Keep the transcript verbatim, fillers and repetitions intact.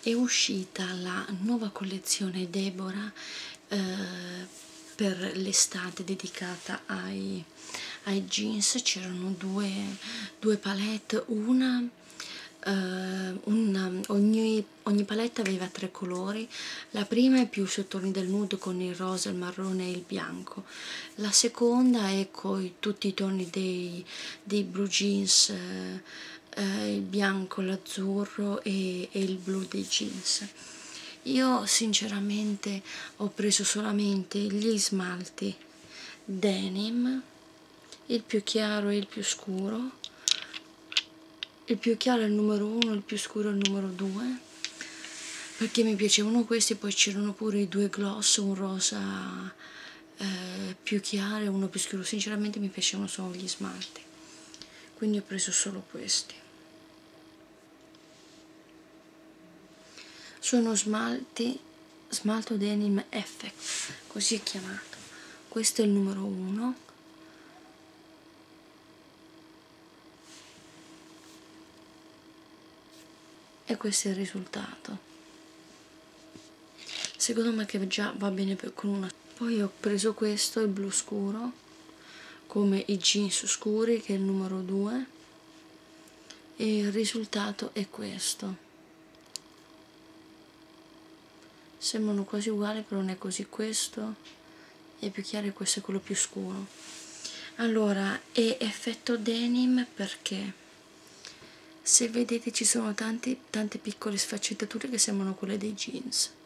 è uscita la nuova collezione Deborah eh, per l'estate dedicata ai, ai jeans. C'erano due, due palette, una, eh, una ogni, ogni palette aveva tre colori. La prima è più sui toni del nude con il rosa, il marrone e il bianco, la seconda è con tutti i toni dei, dei blue jeans, eh, eh, il bianco, l'azzurro e, e il blu dei jeans. Io sinceramente ho preso solamente gli smalti denim, il più chiaro e il più scuro. Il più chiaro è il numero uno, il più scuro è il numero due, perché mi piacevano questi. Poi c'erano pure i due gloss, un rosa eh, più chiaro e uno più scuro. Sinceramente mi piacevano solo gli smalti, quindi ho preso solo questi. Sono smalti, smalto denim Effect, così è chiamato. Questo è il numero uno. E questo è il risultato. Secondo me che già va bene per, con una. Poi ho preso questo, il blu scuro, come i jeans scuri, che è il numero due, e il risultato è questo. Sembrano quasi uguali, però non è così. Questo è più chiaro e questo è quello più scuro. Allora, è effetto denim perché, se vedete, ci sono tanti, tante piccole sfaccettature che sembrano quelle dei jeans.